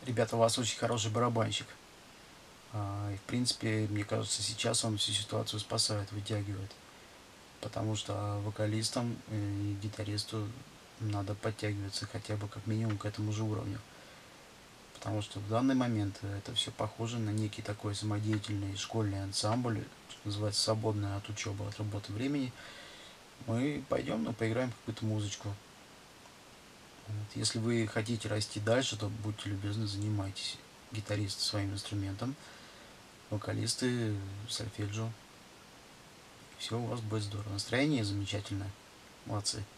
Ребята, у вас очень хороший барабанщик. И, в принципе, мне кажется, сейчас он всю ситуацию спасает, вытягивает. Потому что вокалистам и гитаристу надо подтягиваться хотя бы как минимум к этому же уровню. Потому что в данный момент это все похоже на некий такой самодеятельный школьный ансамбль, что называется, свободное от учебы, от работы времени. Мы пойдем, ну, поиграем какую-то музычку. Вот. Если вы хотите расти дальше, то будьте любезны, занимайтесь. Гитаристы своим инструментом, вокалисты сольфеджио. Все у вас будет здорово. Настроение замечательное. Молодцы.